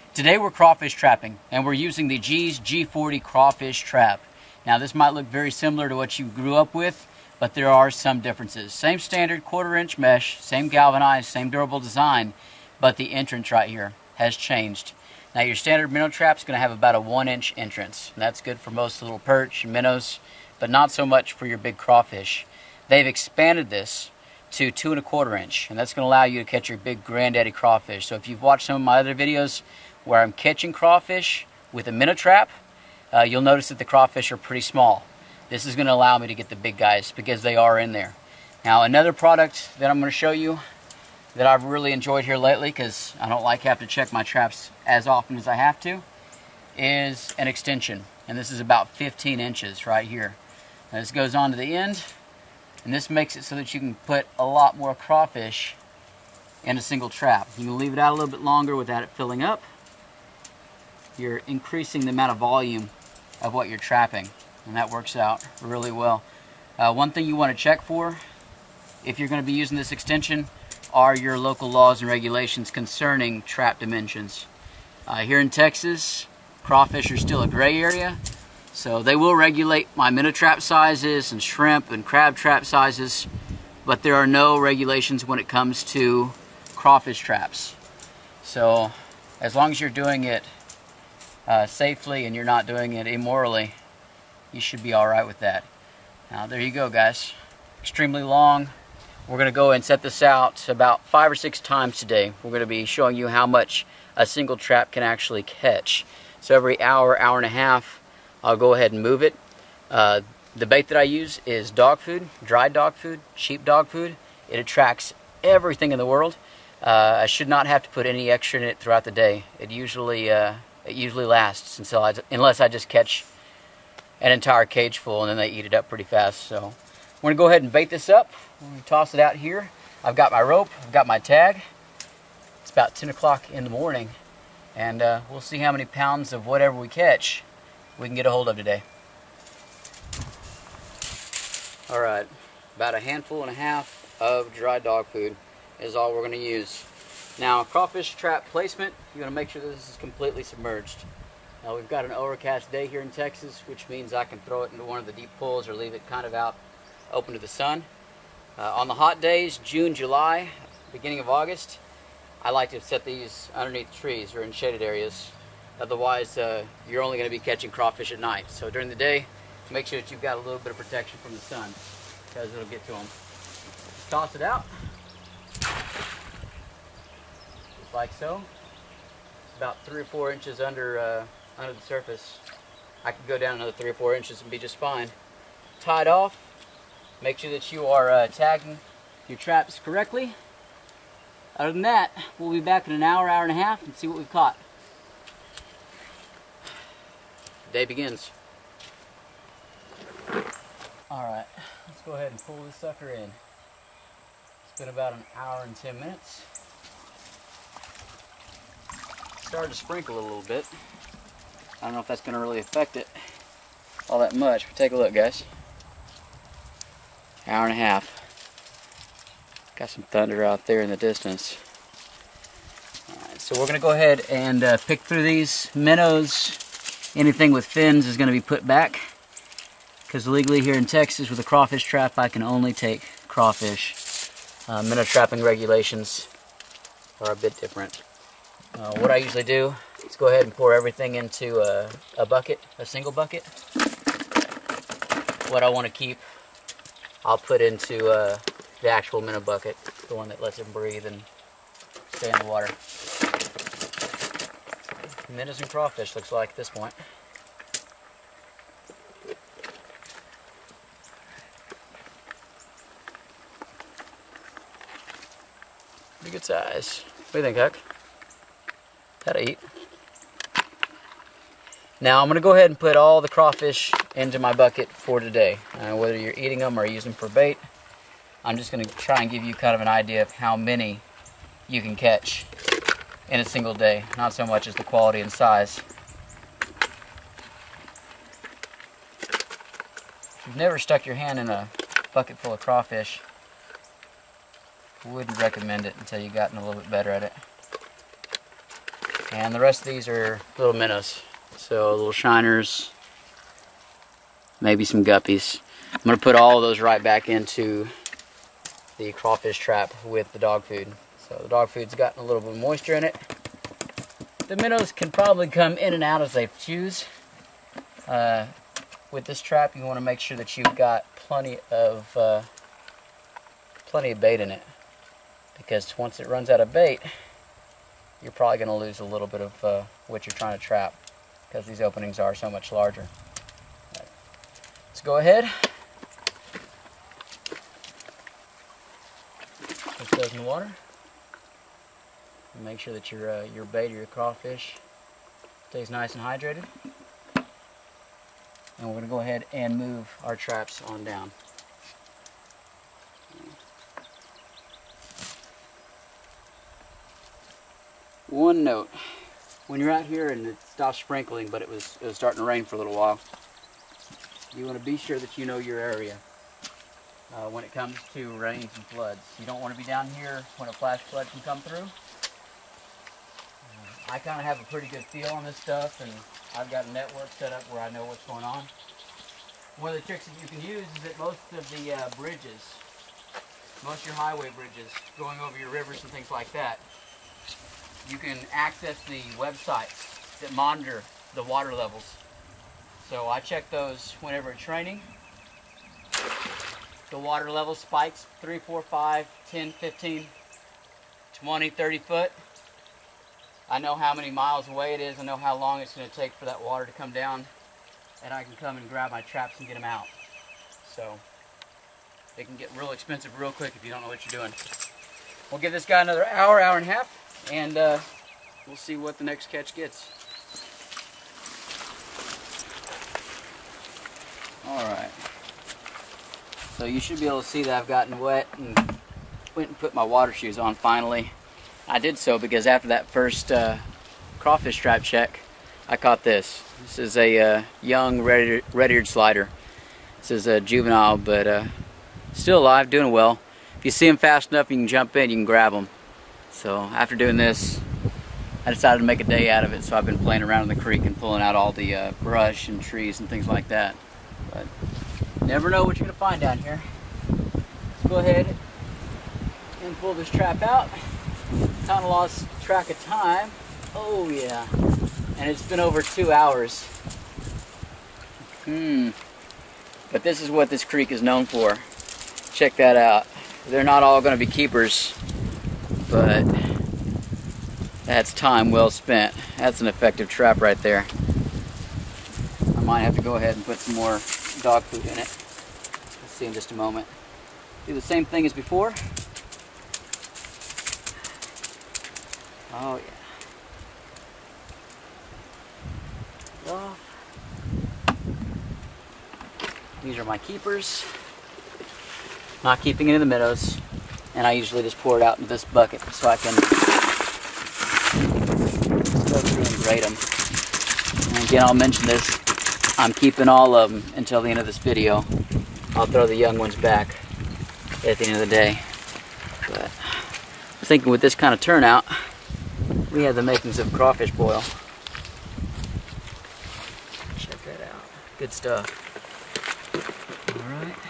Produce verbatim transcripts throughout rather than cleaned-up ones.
Today we're crawfish trapping, and we're using the G's G forty crawfish trap. Now this might look very similar to what you grew up with, but there are some differences. Same standard quarter inch mesh, same galvanized, same durable design, but the entrance right here has changed. Now your standard minnow trap is going to have about a one inch entrance, and that's good for most little perch and minnows, but not so much for your big crawfish. They've expanded this to two and a quarter inch, and that's going to allow you to catch your big granddaddy crawfish. So if you've watched some of my other videos where I'm catching crawfish with a minnow trap, uh, you'll notice that the crawfish are pretty small. This is going to allow me to get the big guys because they are in there. Now another product that I'm going to show you that I've really enjoyed here lately, because I don't like having to check my traps as often as I have to, is an extension. And this is about fifteen inches right here. Now this goes on to the end, and this makes it so that you can put a lot more crawfish in a single trap. You can leave it out a little bit longer without it filling up. You're increasing the amount of volume of what you're trapping, and that works out really well. Uh, one thing you want to check for if you're going to be using this extension are your local laws and regulations concerning trap dimensions. Uh, here in Texas, crawfish are still a gray area, so they will regulate my minnow trap sizes and shrimp and crab trap sizes, but there are no regulations when it comes to crawfish traps. So as long as you're doing it uh, safely and you're not doing it immorally, you should be all right with that. Now there you go, guys. Extremely long. We're going to go and set this out about five or six times today. We're going to be showing you how much a single trap can actually catch. So every hour, hour and a half, I'll go ahead and move it. Uh, the bait that I use is dog food, dried dog food, sheep dog food. It attracts everything in the world. Uh, I should not have to put any extra in it throughout the day. It usually uh, it usually lasts until I, unless I just catch an entire cage full, and then they eat it up pretty fast. So I'm going to go ahead and bait this up. I'm going to toss it out here. I've got my rope, I've got my tag. It's about ten o'clock in the morning, and uh, we'll see how many pounds of whatever we catch we can get a hold of today. All right, about a handful and a half of dry dog food is all we're going to use. Now, crawfish trap placement, you want to make sure that this is completely submerged. Now, we've got an overcast day here in Texas, which means I can throw it into one of the deep pools or leave it kind of out open to the sun. Uh, on the hot days, June, July, beginning of August, I like to set these underneath trees or in shaded areas. Otherwise, uh, you're only going to be catching crawfish at night. So during the day, make sure that you've got a little bit of protection from the sun, because it'll get to them. Toss it out, just like so. It's about three or four inches under uh, under the surface. I could go down another three or four inches and be just fine. Tie it off. Make sure that you are uh, tagging your traps correctly. Other than that, we'll be back in an hour, hour and a half, and see what we've caught. The day begins. Alright, let's go ahead and pull this sucker in. It's been about an hour and ten minutes. It's started to sprinkle a little bit. I don't know if that's going to really affect it all that much, but take a look, guys. Hour and a half. Got some thunder out there in the distance. Alright, so we're going to go ahead and uh, pick through these minnows. Anything with fins is going to be put back, because legally here in Texas with a crawfish trap I can only take crawfish. Uh, minnow trapping regulations are a bit different. Uh, what I usually do is go ahead and pour everything into a, a bucket, a single bucket. What I want to keep, I'll put into uh, the actual minnow bucket, the one that lets them breathe and stay in the water. Minnows and crawfish looks like at this point. Pretty good size. What do you think, Huck? That'll eat. Now I'm going to go ahead and put all the crawfish into my bucket for today. Uh, whether you're eating them or using them for bait, I'm just going to try and give you kind of an idea of how many you can catch in a single day. Not so much as the quality and size. If you've never stuck your hand in a bucket full of crawfish, wouldn't recommend it until you've gotten a little bit better at it. And the rest of these are little minnows. So little shiners, maybe some guppies. I'm going to put all of those right back into the crawfish trap with the dog food. So the dog food's gotten a little bit of moisture in it. The minnows can probably come in and out as they choose. Uh, with this trap, you want to make sure that you've got plenty of uh, plenty of bait in it, because once it runs out of bait, you're probably going to lose a little bit of uh, what you're trying to trap, because these openings are so much larger. Right. Let's go ahead. Put those in the water. And make sure that your uh, your bait or your crawfish stays nice and hydrated. And we're going to go ahead and move our traps on down. One note: when you're out here and it stops sprinkling, but it was it was starting to rain for a little while, you want to be sure that you know your area. Uh, when it comes to rains and floods, you don't want to be down here when a flash flood can come through. I kind of have a pretty good feel on this stuff, and I've got a network set up where I know what's going on. One of the tricks that you can use is that most of the uh, bridges, most of your highway bridges, going over your rivers and things like that, you can access the websites that monitor the water levels. So I check those whenever it's raining. The water level spikes three, four, five, ten, fifteen, twenty, thirty foot. I know how many miles away it is. I know how long it's going to take for that water to come down, and I can come and grab my traps and get them out. So they can get real expensive real quick if you don't know what you're doing. We'll give this guy another hour, hour and a half, and uh, we'll see what the next catch gets. All right. So you should be able to see that I've gotten wet and went and put my water shoes on finally. I did so because after that first uh, crawfish trap check, I caught this. This is a uh, young red-eared slider. This is a juvenile, but uh, still alive, doing well. If you see them fast enough, you can jump in, you can grab them. So after doing this, I decided to make a day out of it. So I've been playing around in the creek and pulling out all the uh, brush and trees and things like that. But never know what you're going to find down here. Let's go ahead and pull this trap out. Kind of lost track of time. Oh yeah, and it's been over two hours. Hmm. But this is what this creek is known for. Check that out. They're not all going to be keepers, but that's time well spent. That's an effective trap right there. I might have to go ahead and put some more dog food in it. Let's see in just a moment. Do the same thing as before. Oh yeah. Oh. These are my keepers. Not keeping it in the minnows, and I usually just pour it out into this bucket so I can go through and grate them. And again, I'll mention this: I'm keeping all of them until the end of this video. I'll throw the young ones back at the end of the day. But I'm thinking with this kind of turnout, we have the makings of crawfish boil. Check that out. Good stuff. Alright.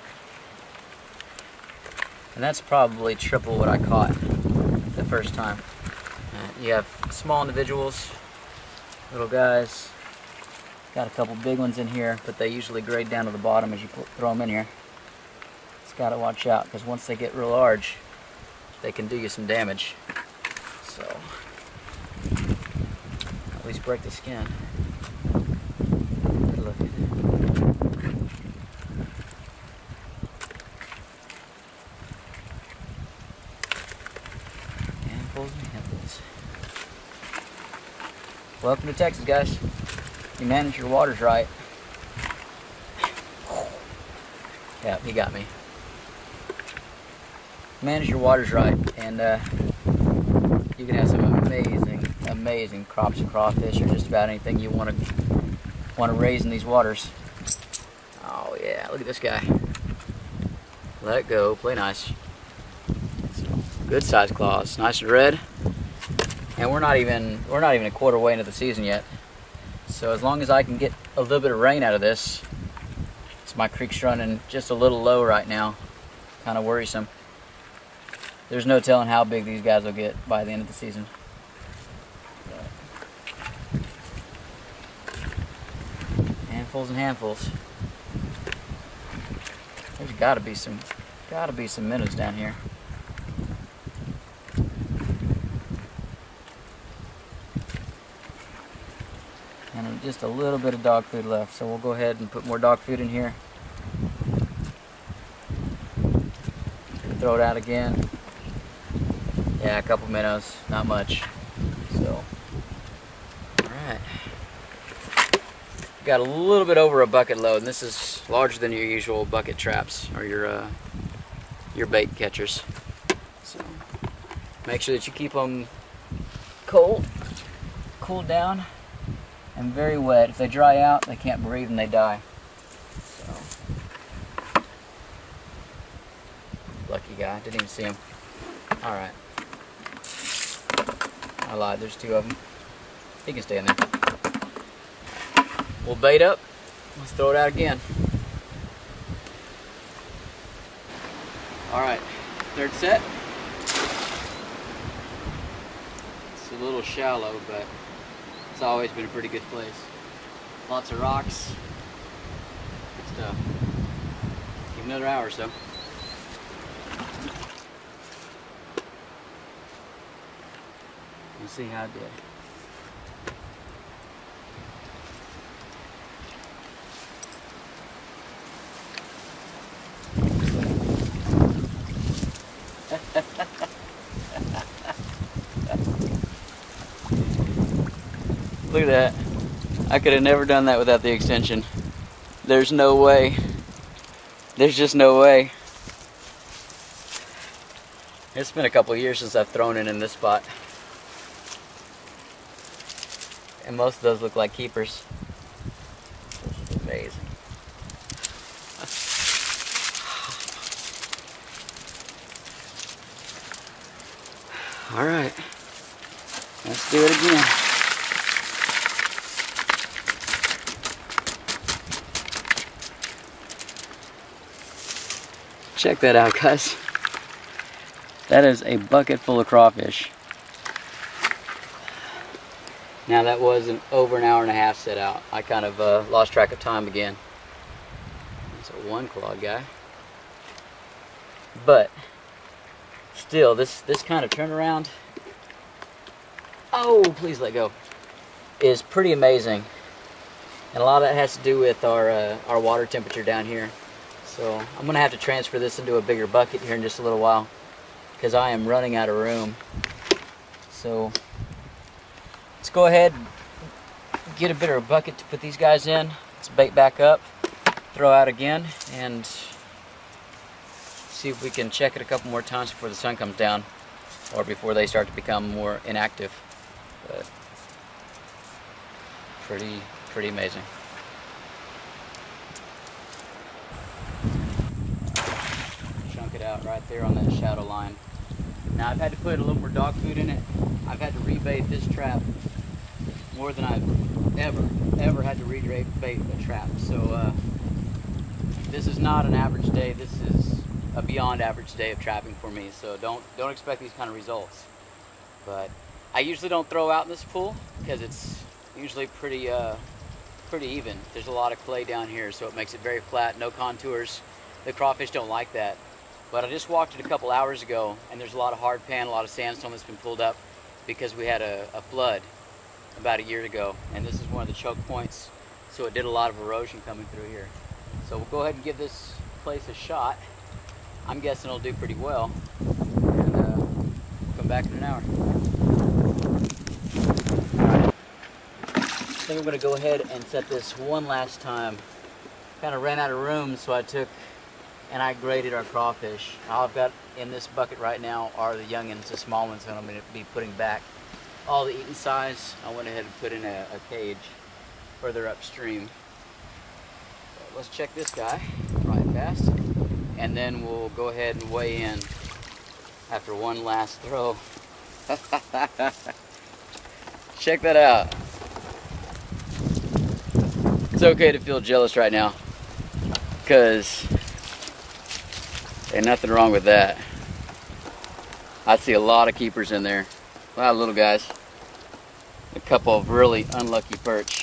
And that's probably triple what I caught the first time. Uh, you have small individuals, little guys. Got a couple big ones in here, but they usually grade down to the bottom as you throw them in here. Just gotta watch out, because once they get real large, they can do you some damage. So at least break the skin. Good looking. Handfuls and handfuls. Welcome to Texas, guys. You manage your waters right. Yeah, he got me. Manage your waters right, and uh, you can have some amazing, amazing crops of crawfish, or just about anything you want to want to raise in these waters. Oh yeah, look at this guy. Let it go, play nice. So, good size claws, nice and red. and we're not even we're not even a quarter way into the season yet. So as long as I can get a little bit of rain out of this, so my creek's running just a little low right now, kind of worrisome. There's no telling how big these guys will get by the end of the season. Handfuls and handfuls. There's got to be some, got to be some minnows down here. And just a little bit of dog food left, so we'll go ahead and put more dog food in here. Throw it out again. Yeah, a couple minnows, not much. So, all right. Got a little bit over a bucket load, and this is larger than your usual bucket traps or your uh, your bait catchers. So make sure that you keep them cold, cooled down, and very wet. If they dry out, they can't breathe and they die. So lucky guy, didn't even see him. All right, I lied. There's two of them. He can stay in there. We'll bait up. Let's throw it out again. All right, third set. It's a little shallow, but it's always been a pretty good place. Lots of rocks. Good stuff. Give it another hour or so. We'll see how it did. Look at that. I could have never done that without the extension. There's no way. There's just no way. It's been a couple of years since I've thrown it in this spot. And most of those look like keepers. This is amazing. All right, let's do it again. Check that out, guys. That is a bucket full of crawfish. Now that was an over an hour and a half set out. I kind of uh, lost track of time again. It's a one clawed guy. But still, this, this kind of turnaround, oh, please let go, is pretty amazing. And a lot of that has to do with our, uh, our water temperature down here. So I'm going to have to transfer this into a bigger bucket here in just a little while, because I am running out of room. So let's go ahead and get a bigger bucket to put these guys in. Let's bait back up, throw out again, and see if we can check it a couple more times before the sun comes down, or before they start to become more inactive. But pretty, pretty amazing. Chunk it out right there on that shadow line. Now I've had to put a little more dog food in it. I've had to rebait this trap more than I've ever, ever had to rebait a trap. So uh, this is not an average day. This is a beyond average day of trapping for me. So don't don't expect these kind of results. But I usually don't throw out in this pool because it's usually pretty uh, pretty even. There's a lot of clay down here, so it makes it very flat, no contours. The crawfish don't like that. But I just walked it a couple hours ago, and there's a lot of hard pan, a lot of sandstone that's been pulled up because we had a, a flood about a year ago, and this is one of the choke points, so it did a lot of erosion coming through here. So we'll go ahead and give this place a shot. I'm guessing it'll do pretty well, and uh, come back in an hour. Alright, I think I'm going to go ahead and set this one last time. Kind of ran out of room, so I took and I graded our crawfish. All I've got in this bucket right now are the youngins, the small ones that I'm going to be putting back. All the eating size, I went ahead and put in a, a cage further upstream. So let's check this guy right fast, and then we'll go ahead and weigh in after one last throw. check that out. It's okay to feel jealous right now, because ain't nothing wrong with that. I see a lot of keepers in there, a lot of little guys, a couple of really unlucky perch.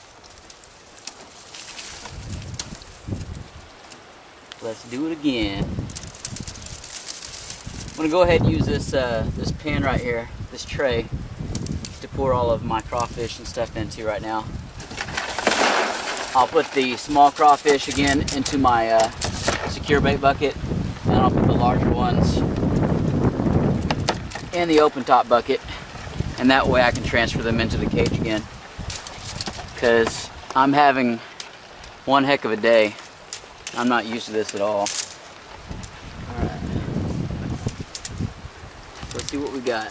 Let's do it again. I'm gonna go ahead and use this uh, this pan right here, this tray, to pour all of my crawfish and stuff into right now. I'll put the small crawfish again into my uh, secure bait bucket, and I'll put the larger ones in the open top bucket, and that way I can transfer them into the cage again, because I'm having one heck of a day. I'm not used to this at all. Alright, let's see what we got.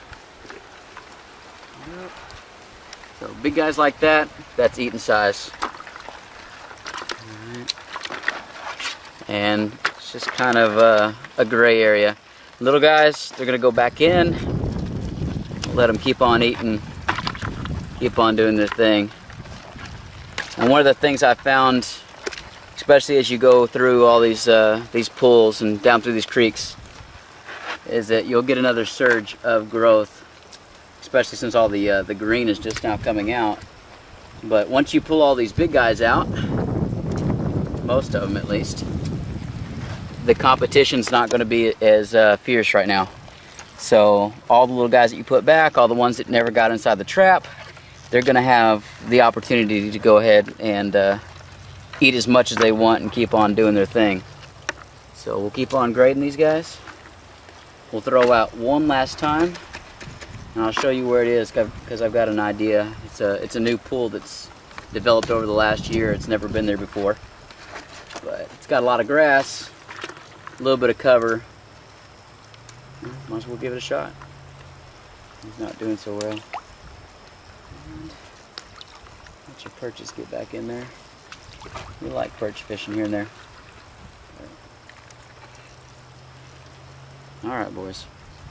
So big guys like that, that's eating size. Alright. And it's just kind of uh, a gray area. Little guys, they're gonna go back in, let them keep on eating, keep on doing their thing. And one of the things I found, especially as you go through all these uh, these pools and down through these creeks, is that you'll get another surge of growth, especially since all the uh, the green is just now coming out. But once you pull all these big guys out, most of them at least, the competition's not going to be as uh, fierce right now. So all the little guys that you put back, all the ones that never got inside the trap, they're going to have the opportunity to go ahead and uh, eat as much as they want and keep on doing their thing. So we'll keep on grading these guys. We'll throw out one last time, and I'll show you where it is, because I've got an idea. It's a, it's a new pool that's developed over the last year. It's never been there before, but it's got a lot of grass, a little bit of cover. Might as well give it a shot. He's not doing so well. And let your perches get back in there. We like perch fishing here and there. Alright, boys.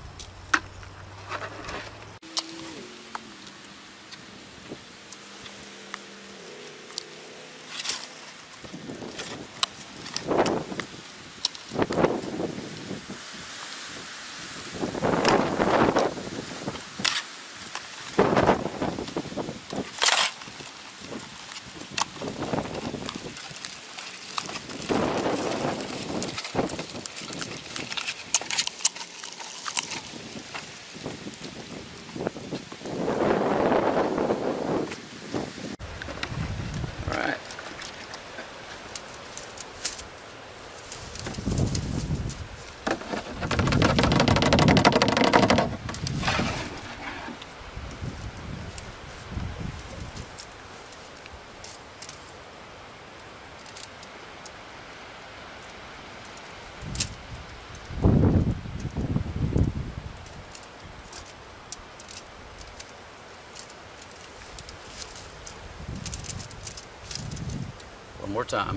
One more time.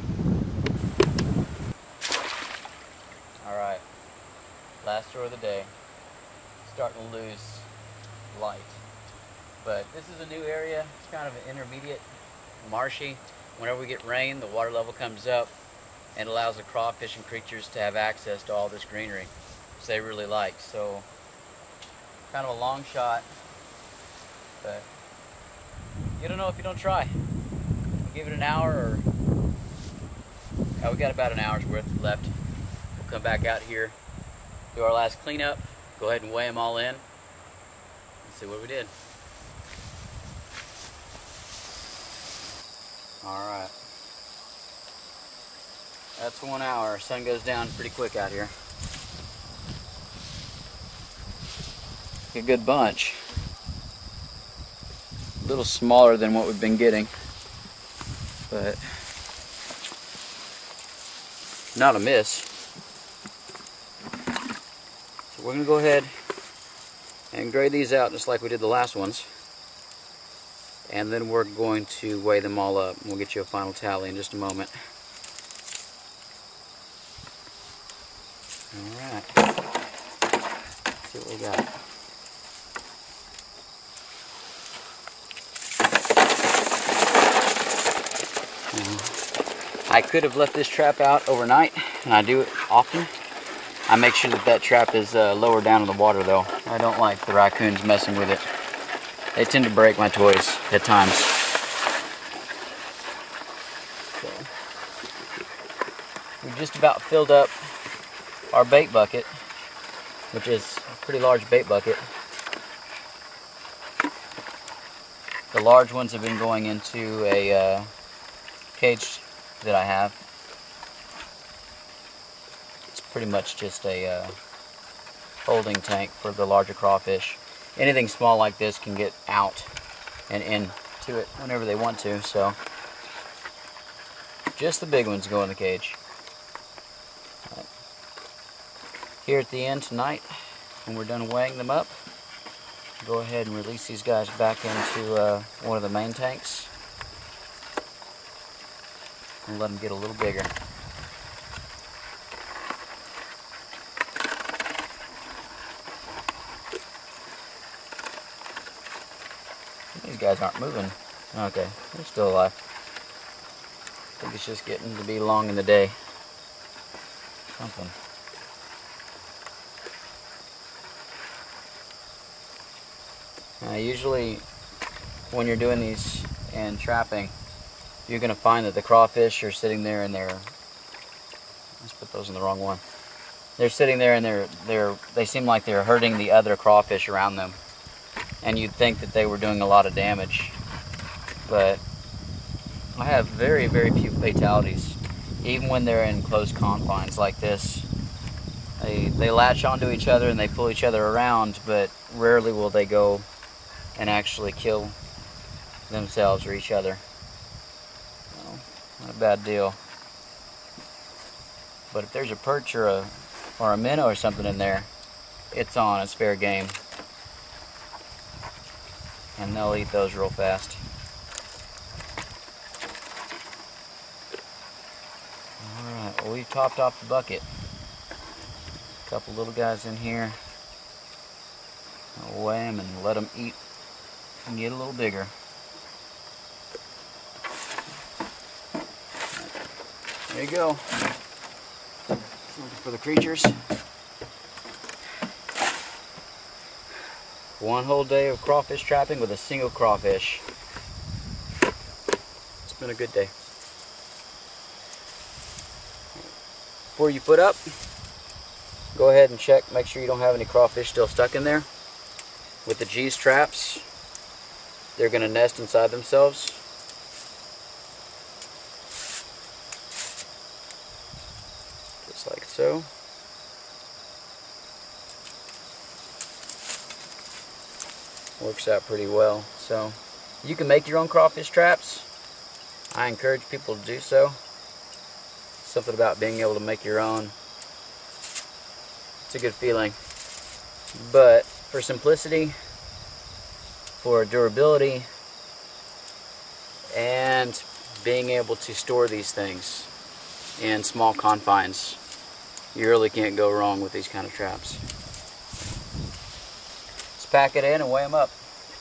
Alright, last throw of the day. Starting to lose light. But this is a new area. It's kind of an intermediate, marshy. Whenever we get rain, the water level comes up and allows the crawfish and creatures to have access to all this greenery, which they really like. So, kind of a long shot, but you don't know if you don't try. We'll give it an hour, or oh, we got about an hour's worth left. We'll come back out here, do our last cleanup, go ahead and weigh them all in, and see what we did. Alright. That's one hour. Sun goes down pretty quick out here. A good bunch. A little smaller than what we've been getting, but not a miss. So we're going to go ahead and grade these out just like we did the last ones. And then we're going to weigh them all up. We'll get you a final tally in just a moment. Alright. Let's see what we got. I could have left this trap out overnight, and I do it often. I make sure that that trap is uh, lower down in the water though. I don't like the raccoons messing with it. They tend to break my toys at times. So, we've just about filled up our bait bucket, which is a pretty large bait bucket. The large ones have been going into a uh, cage that I have. It's pretty much just a uh, holding tank for the larger crawfish. Anything small like this can get out and into it whenever they want to, so just the big ones go in the cage. Right. Here at the end tonight, when we're done weighing them up, go ahead and release these guys back into uh, one of the main tanks and let them get a little bigger. These guys aren't moving. Okay, they're still alive. I think it's just getting to be long in the day. Something. Now, usually when you're doing these and trapping, you're going to find that the crawfish are sitting there and they're, let's put those in the wrong one. They're sitting there and they're, they're, they seem like they're hurting the other crawfish around them. And you'd think that they were doing a lot of damage. But I have very, very few fatalities. Even when they're in close confines like this. They, they latch onto each other and they pull each other around, but rarely will they go and actually kill themselves or each other. So, not a bad deal. But if there's a perch or a, or a minnow or something in there, it's on, it's fair game. And they'll eat those real fast. Alright, well, we've topped off the bucket. A couple little guys in here. I'll weigh them and let them eat and get a little bigger. There you go. Looking for the creatures. One whole day of crawfish trapping with a single crawfish. It's been a good day. Before you put up, go ahead and check, make sure you don't have any crawfish still stuck in there. With the G's traps, they're going to nest inside themselves. Just like so. Works out pretty well. So you can make your own crawfish traps. I encourage people to do so. Something about being able to make your own. It's a good feeling. But for simplicity, for durability, and being able to store these things in small confines, you really can't go wrong with these kind of traps. Let's pack it in and weigh them up.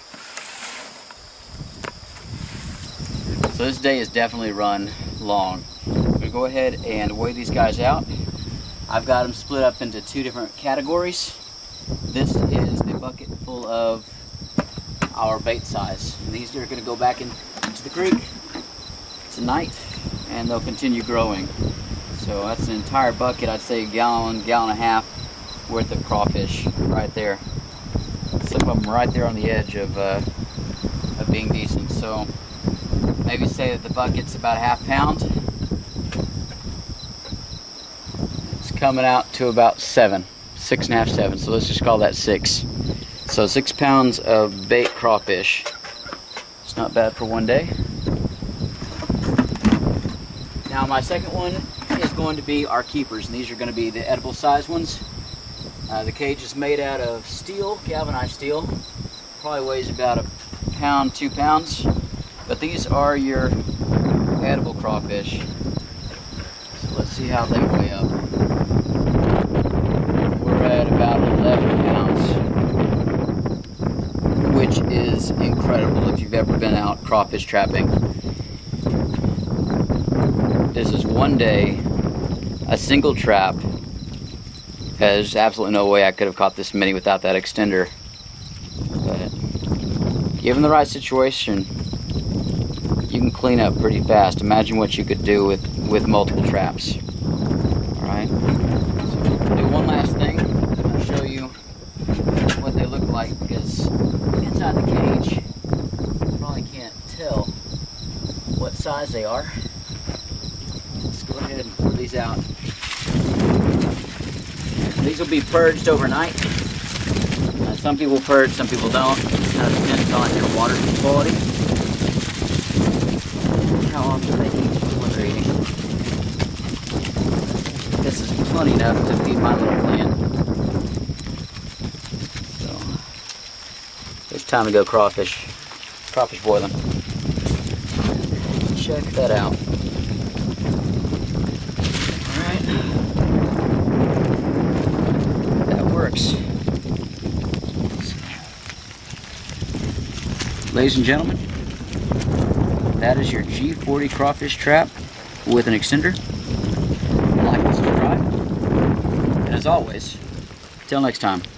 So this day has definitely run long. I'm going to go ahead and weigh these guys out. I've got them split up into two different categories. This is the bucket full of our bait size. And these are going to go back in, into the creek tonight, and they'll continue growing. So that's an entire bucket, I'd say a gallon, gallon and a half worth of crawfish right there. Some of them right there on the edge of, uh, of being decent. So maybe say that the bucket's about a half pound. It's coming out to about seven, six and a half, seven. So let's just call that six. So six pounds of bait crawfish. It's not bad for one day. Now my second one is going to be our keepers, and these are going to be the edible size ones. Uh, the cage is made out of steel, galvanized steel. Probably weighs about a pound, two pounds. But these are your edible crawfish. So let's see how they weigh up. We're at about eleven pounds, which is incredible if you've ever been out crawfish trapping. This is one day, a single trap. There's absolutely no way I could have caught this many without that extender. But given the right situation, you can clean up pretty fast. Imagine what you could do with, with multiple traps. Alright? So I'll do one last thing. I'll show you what they look like, because inside the cage, you probably can't tell what size they are. Let's go ahead and pour these out. These will be purged overnight. Uh, some people purge, some people don't. It kind of depends on your water quality. How often they eat when they're eating. This is plenty enough to feed my little plant. So, it's time to go crawfish. Crawfish boiling. Check that out. Works. Ladies and gentlemen, that is your G forty crawfish trap with an extender. Like and subscribe. And as always, till next time.